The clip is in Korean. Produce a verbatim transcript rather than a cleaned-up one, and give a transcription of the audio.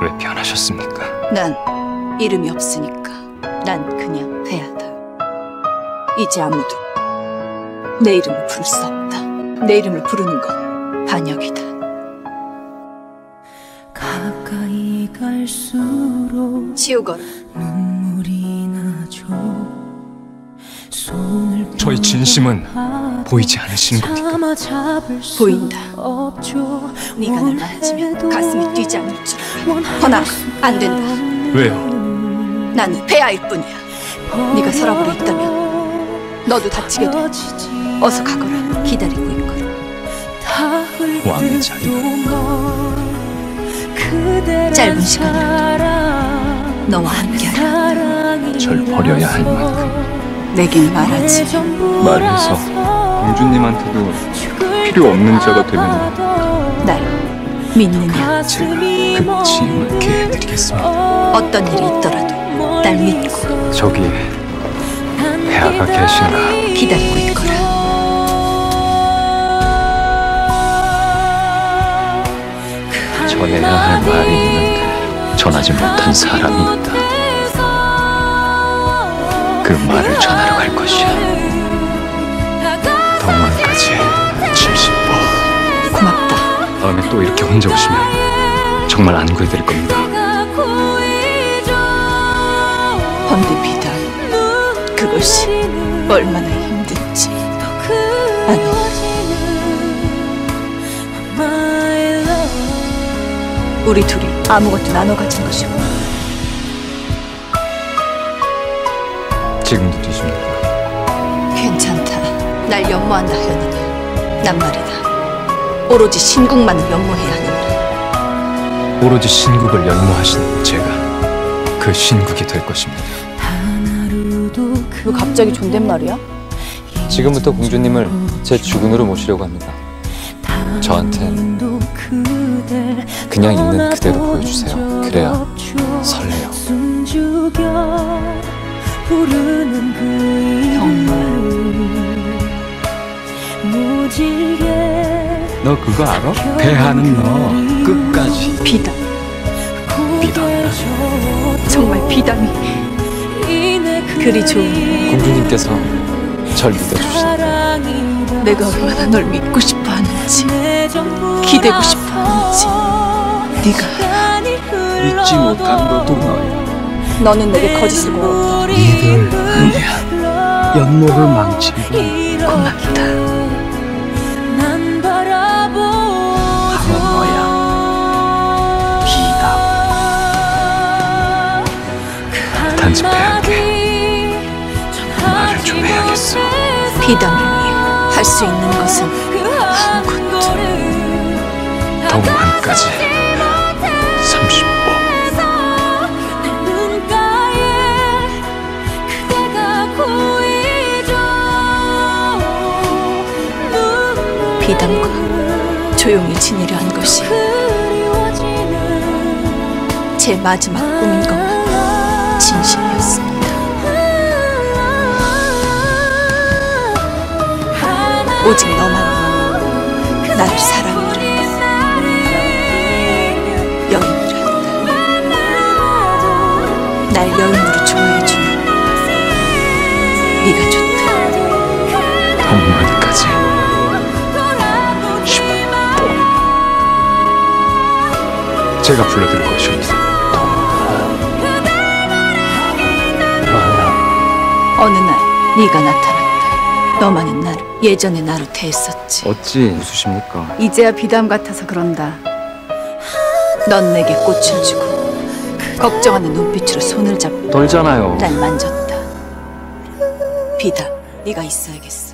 왜 변하셨습니까? 난 이름이 없으니까. 난 그냥 배하다. 이제 아무도 내 이름을 부를 수 없다. 내 이름을 부르는 건 반역이다. 가까이 갈수록 치우거라. 눈물이 나죠. 손을 저희 진심은 보이지 않으시는 겁니까? 보인다. 네가 날 만지면 가슴이 뛰지 않을 줄 알아. 허나 안 된다. 왜요? 난 폐하일 뿐이야. 네가 서랍으로 있다면 너도 다치게 돼. 어서 가거라. 기다리고 있거라. 왕의 자리가 짧은 시간이라도 너와 함께하라. 절 버려야 할 만큼 내겐 말하지. 말해서 공주님한테도 필요 없는 자가 되면 날 믿느냐? 제가 그 짐을 개해드리겠습니다. 어떤 일이 있더라도 날 믿고 저기 폐하가 계신가? 기다리고 있거라. 전해야 할 말이 있는데 전하지 못한 사람이 있다. 그 말을 전하러 갈 것이야. 동원까지 칠십 번. 고맙다. 다음에 또 이렇게 혼자 오시면 정말 안 구해드릴 겁니다. 헌데 비단, 그것이 얼마나 힘든지. 아니, 우리 둘이 아무것도 나눠 가진 것이고. 지금도 뒤집니까? 괜찮다. 날 연모한다 하였느냐. 난 말이다. 오로지 신국만을 연모해야 하느니라. 오로지 신국을 연모하시는 제가 그 신국이 될 것입니다. 너 갑자기 존댓말이야? 지금부터 공주님을 제 주군으로 모시려고 합니다. 저한텐 그냥 있는 그대로 보여주세요. 그래야 설레요. 정말. 너 그거 알아? 배하는 너 끝까지 비담. 믿었나? 정말 비담이 그리 좋은. 공주님께서 절 믿어주신다. 내가 얼마나 널 믿고 싶어 하는지, 기대고 싶어 하는지. 네가 믿지 못한 것도 너야. 너는 내게 거짓을 걸었다. 이들 아니야. 연모를 망치고 고맙다. 바로 너야. 비담. 단지 배하게 말을 좀 해야겠어. 비담을 위해 할 수 있는 것은 아무것도. 동안까지 삼십 번. 비담과 조용히 지내려 한 것이 제 마지막 꿈인 것만 진심이었습니다. 오직 너만 나를 사랑이라, 여인이라 한다. 날 여인으로 좋아해주는 네가 좋다. 동안까지 십 번. 제가 불러드릴 것이옵니다. 어느 날 네가 나타났다. 너만은 나를 예전의 나로 대했었지. 어찌 웃으십니까? 이제야 비담 같아서 그런다. 넌 내게 꽃을 주고 걱정하는 눈빛으로 손을 잡고 떨잖아요. 날 만졌다. 비담, 네가 있어야겠어.